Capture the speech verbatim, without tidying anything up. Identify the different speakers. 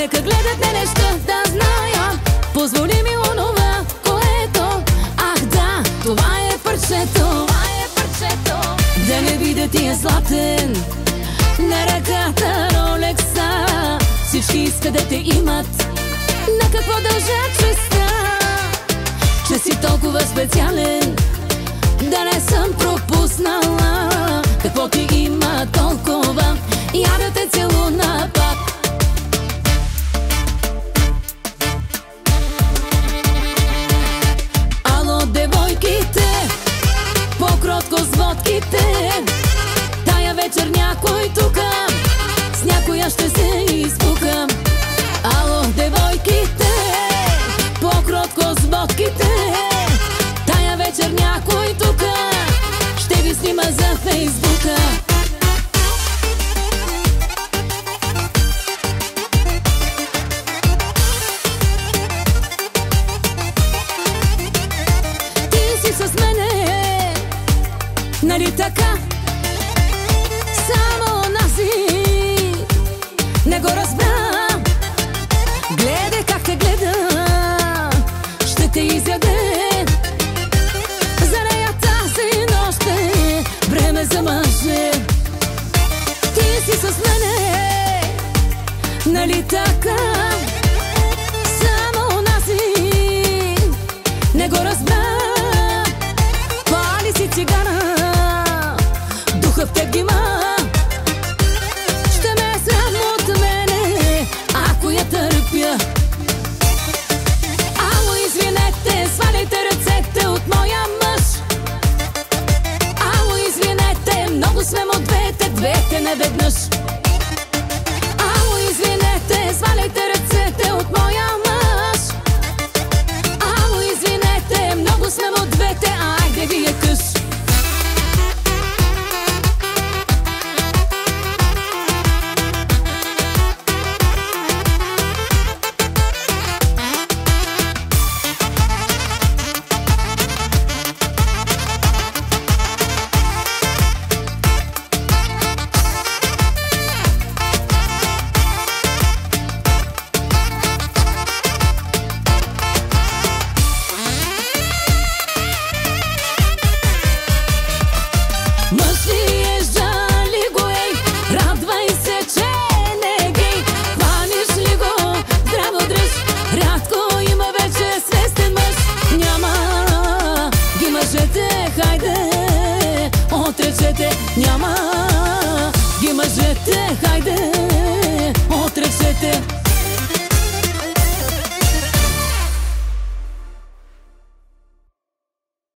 Speaker 1: Нека гледат ме неща да знаят, позволи ми онова, което. Ах да, това е парчето, това е парчето. Да не видя тия златен на ръката Ролекса. Всички искат да те имат, на какво дължат честа? Че си толкова специален, да не съм пропуснала. Какво ти има толкова, я да те целуна пак. Ало, девойките, по-кротко с водките. Тая вечер някой тука, с някоя ще се изпукам. Ало, девойките, по-кротко с водките. Тая вечер някой тука ще ви снима за Фейсбука. Ти си с мене, нали така? Само нази не го разбра. Гледай как те гледа, ще те изяде. За нея тази нощ е време за мъже. Ти си с мене, нали така? Само нази не го разбра. Пали си цигара, духа в теб ги ма. Ще ме срам от мене, ако я търпя. Ало, извинете, сваляйте ръцете от моя мъж. Ало, извинете, много сме му двете, двете неведнъж. Ало, извинете, сваляйте ръцете от моя мъж. Ало, извинете, много сме му двете, айде вие къс.
Speaker 2: Хайде, отречете, няма ги мъжете, хайде.